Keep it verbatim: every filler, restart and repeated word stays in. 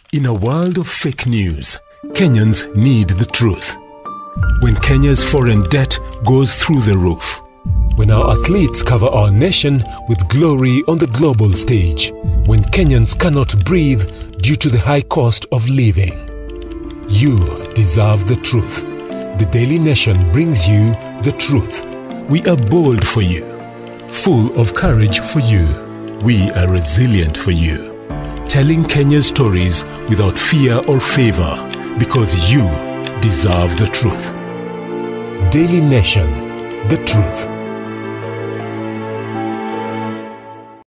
In a world of fake news, Kenyans need the truth. When Kenya's foreign debt goes through the roof. When our athletes cover our nation with glory on the global stage. When Kenyans cannot breathe due to the high cost of living. You deserve the truth. The Daily Nation brings you the truth. We are bold for you, full of courage for you. We are resilient for you. Telling Kenya's stories without fear or favor, because you deserve the truth. Daily Nation, the truth.